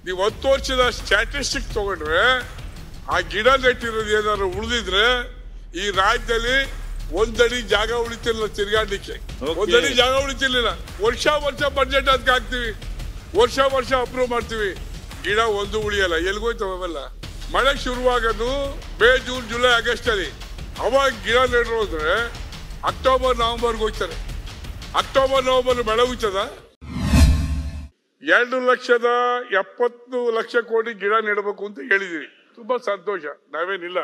ನೀವು 10 ವರ್ಷದ ಸ್ಟ್ಯಾಟಿಸ್ಟಿಕ್ ತಗೊಂಡ್ರೆ ಆ ಗಿಡ ನೆಟ್ಟಿರೋದು ಏನಾದ್ರು ಉಳಿದಿದ್ರೆ ಈ ರಾಜ್ಯದಲ್ಲಿ ಒಂದಡಿ ಜಾಗ ಉಳಿತಿಲ್ಲ ತಿರ್ಗಾಡ್ಲಿಕ್ಕೆ. ಒಂದಡಿ ಜಾಗ ಉಳಿತಿರ್ಲಿಲ್ಲ. ವರ್ಷ ಬಡ್ಜೆಟ್ ಅದಕ್ಕೆ ಹಾಕ್ತಿವಿ, ವರ್ಷ ಅಪ್ರೂವ್ ಮಾಡ್ತೀವಿ, ಗಿಡ ಒಂದು ಉಳಿಯಲ್ಲ. ಎಲ್ಗೋಯ್ತವ ಅವೆಲ್ಲ? ಮಳೆ ಶುರುವಾಗೋದು ಮೇ, ಜೂನ್, ಜುಲೈ, ಆಗಸ್ಟ್ ಅಲ್ಲಿ. ಅವಾಗ ಗಿಡ ನೆಡೋದ್ರೆ ಅಕ್ಟೋಬರ್, ನವೆಂಬರ್ಗೆ ಹೋಗ್ತಾರೆ. ಅಕ್ಟೋಬರ್, ನವೆಂಬರ್ ಮಳೆ ಹೋಗ್ತದ? 2,70,000 ಕೋಟಿ ಗಿಡ ನೆಡಬೇಕು ಅಂತ ಹೇಳಿದೀವಿ. ತುಂಬಾ ಸಂತೋಷ, ನಾವೇನಿಲ್ಲ.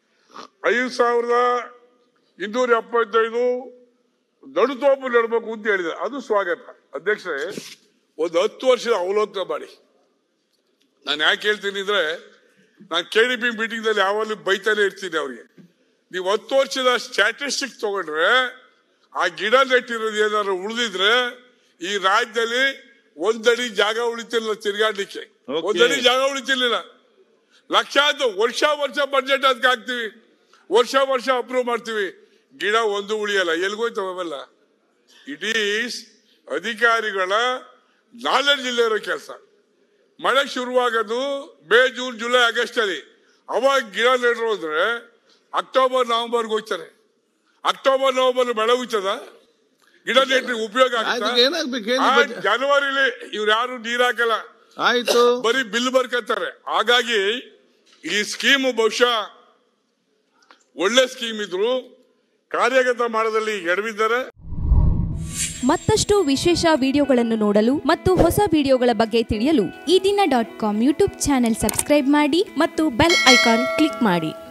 5,275 ನಡುತೋಪು ನೆಡಬೇಕು ಅಂತ ಹೇಳಿದೆ, ಅದು ಸ್ವಾಗತ. ಅಧ್ಯಕ್ಷರೇ, ಒಂದು 10 ವರ್ಷದ ಅವಲೋಕನ ಮಾಡಿ. ನಾನು ಯಾಕೆ ಹೇಳ್ತೀನಿ ಅಂದ್ರೆ, ನಾನು KDP ಮೀಟಿಂಗ್ ದಲ್ಲಿ ಯಾವಾಗಲೂ ಬೈತಾನೆ ಇರ್ತೀನಿ ಅವ್ರಿಗೆ. ನೀವು 10 ವರ್ಷದ ಸ್ಟ್ಯಾಟಿಸ್ಟಿಕ್ ತಗೊಂಡ್ರೆ ಆ ಗಿಡ ನೆಟ್ಟಿರೋದು ಏನಾದ್ರು ಉಳಿದಿದ್ರೆ ಈ ರಾಜ್ಯದಲ್ಲಿ ಒಂದಡಿ ಜಾಗ ಉಳಿತಿರ್ಲಿಲ್ಲ ತಿರ್ಗಾಡ್ಲಿಕ್ಕೆ. ಒಂದಡಿ ಜಾಗ ಉಳಿತಿರ್ಲಿಲ್ಲ. ಲಕ್ಷಾಂತರ ವರ್ಷ ಬಡ್ಜೆಟ್ ಅದಕ್ಕೆ ಹಾಕ್ತಿವಿ, ವರ್ಷ ಅಪ್ರೂವ್ ಮಾಡ್ತೀವಿ, ಗಿಡ ಒಂದು ಉಳಿಯಲ್ಲ. ಎಲ್ಗೋಯ್ತವ ಅವೆಲ್ಲ? ಇಟ್ ಈಸ್ ಅಧಿಕಾರಿಗಳ ನಾಲೆಡ್ಜ್ ಇಲ್ಲೇ ಇರೋ ಕೆಲಸ. ಮಳೆ ಶುರುವಾಗೋದು ಮೇ, ಜೂನ್, ಜುಲೈ, ಆಗಸ್ಟ್ ಅಲ್ಲಿ. ಅವಾಗ ಗಿಡ ನೆಡೋದ್ರೆ ಅಕ್ಟೋಬರ್, ನವೆಂಬರ್ಗೆ ಹೋಗ್ತಾರೆ. ಅಕ್ಟೋಬರ್, ನವೆಂಬರ್ ಮಳೆ ಹೋಗ್ತದ? ಗಿಡ ನೆಟ್ರಿ ಉಪಯೋಗ ಆಗುತ್ತೆ? ಜನವರಿಲಿ ಇವ್ರು ಯಾರು ನೀರ್ ಹಾಕಲ್ಲ, ಆಯ್ತು, ಬರೀ ಬಿಲ್ ಬರ್ಕತ್ತಾರೆ. ಹಾಗಾಗಿ ಈ ಸ್ಕೀಮ್ ಬಹುಶಃ ಒಳ್ಳೆ ಸ್ಕೀಮ್ ಇದ್ರು ಕಾರ್ಯಗತ ಮಾಡೋದಲ್ಲಿ ಎಡವಿದ್ದಾರೆ. ಮತ್ತಷ್ಟು ವಿಶೇಷ ವಿಡಿಯೋಗಳನ್ನು ನೋಡಲು ಮತ್ತು ಹೊಸ ವಿಡಿಯೋಗಳ ಬಗ್ಗೆ ತಿಳಿಯಲು ಈ ದಿನ .com ಯೂಟ್ಯೂಬ್ ಚಾನೆಲ್ ಸಬ್ಸ್ಕ್ರೈಬ್ ಮಾಡಿ ಮತ್ತು ಬೆಲ್ ಐಕಾನ್ ಕ್ಲಿಕ್ ಮಾಡಿ.